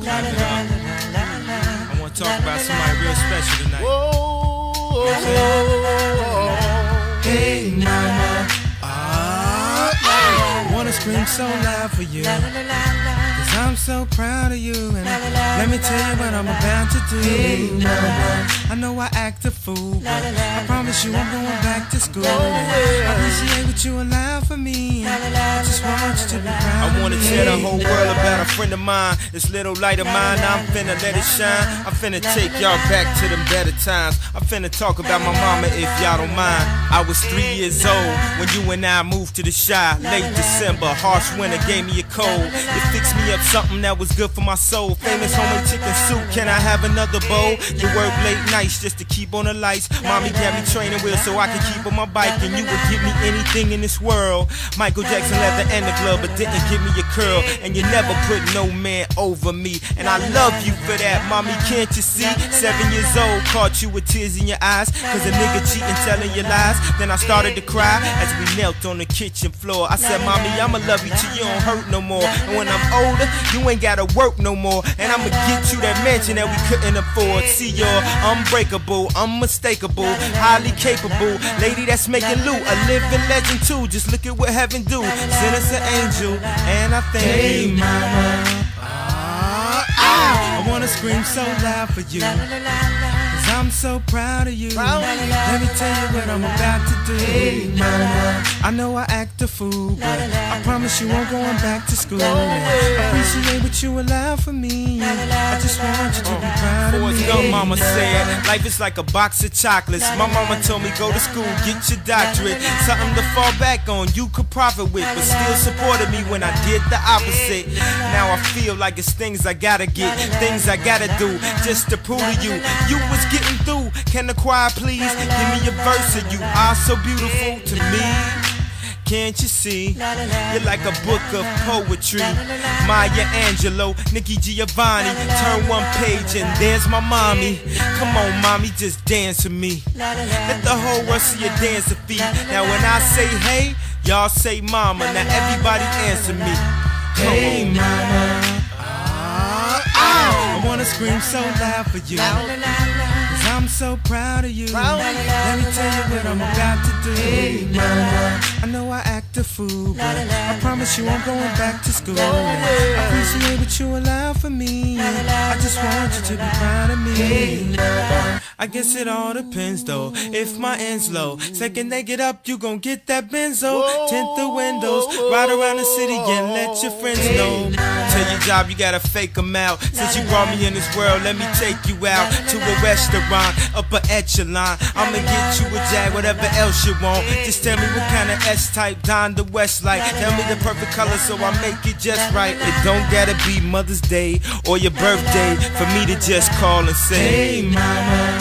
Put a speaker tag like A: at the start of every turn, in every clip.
A: clap it up. I want to talk about somebody real special tonight.
B: Whoa,
A: hey mama, I wanna scream so loud for you, 'cause I'm so proud of you, and let me tell you what I'm about to do. Hey mama, I know I act a fool, but I promise you I'm going back to school. I appreciate what you allow for me, I just want you to be proud. I wanna tell the whole world about a friend of mine, this little light of mine. I'm finna let it shine. I'm finna take y'all back to them better times. I'm finna talk about my mama if y'all don't mind. I was 3 years old when you and I moved to the Shy. Late December, harsh winter gave me a cold. It fixed me up something that was good for my soul. Famous homemade chicken soup, can I have another bowl? You work late nights just to keep on the lights. Mommy got me training wheels so I can keep on my bike, and you would give me anything in this world. Michael Jackson leather and the glove, but didn't give me a curl. And you never put no man over me, and I love you for that, mommy, can't you see? 7 years old, caught you with tears in your eyes, 'cause a nigga cheating, telling you lies. Then I started to cry as we knelt on the kitchen floor. I said, mommy, I'ma love you till you don't hurt no more, and when I'm older, you ain't gotta work no more, and I'ma get you that mansion that we couldn't afford. See, you're unbreakable, unmistakable, highly capable, lady that's making loot, a living legend too. Just look at what heaven do, send us an angel, and I thank you. Hey mama, I wanna scream so loud for you, 'cause I'm so proud of you. Let me tell you what I'm about to do. Hey mama, I know I act a fool, but I promise you I'm going back to school. I appreciate what you allow for me, I just want you to be proud of me. Your mama said life is like a box of chocolates. My mama told me go to school, get your doctorate, something to fall back on you could profit with, but still supported me when I did the opposite. Now I feel like it's things I gotta get, things I gotta do just to prove to you you was getting through. Can the choir please give me a verse of you are so beautiful to me? Can't you see? You're like a book of poetry. Maya Angelou, Nikki Giovanni. Turn one page and there's my mommy. Come on, mommy, just dance with me. Let the whole world see your dancing feet. Now when I say hey, y'all say mama. Now everybody answer me. Hey mama, I wanna scream so loud for you, 'cause I'm so proud of you. Let me tell you what I'm about to do. Hey mama, I know I act a fool, but I promise you I'm going back to school. I appreciate what you allow for me, I just want you to be proud of me. I guess it all depends though, if my end's low, second they get up you gon' get that benzo. Tint the windows, ride around the city and let your friends know. Tell your job you gotta fake them out. Since you brought me in this world, let me take you out to a restaurant, upper echelon. I'ma get you a Jag, whatever else you want. Just tell me what kind of S-type Don the West like. Tell me the perfect color so I make it just right. It don't gotta be Mother's Day or your birthday for me to just call and say, hey mama,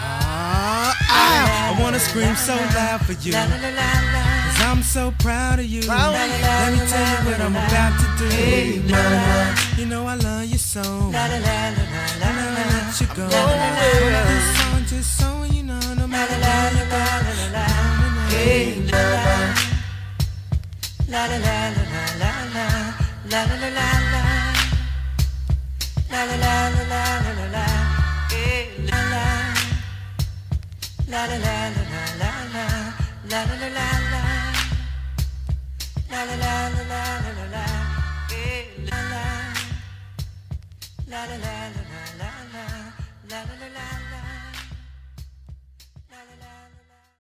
A: I wanna scream so loud for you, 'cause I'm so proud of you. Let me tell you what I'm about to do. Hey mama, you know I love you so, I never let you go. This song just so you know, no matter where you go. Hey mama, la la la la la la la la la la la la la la la la la. Hey la la la la la la la la la la la la la la la la la la la. Hey la la la la la la la.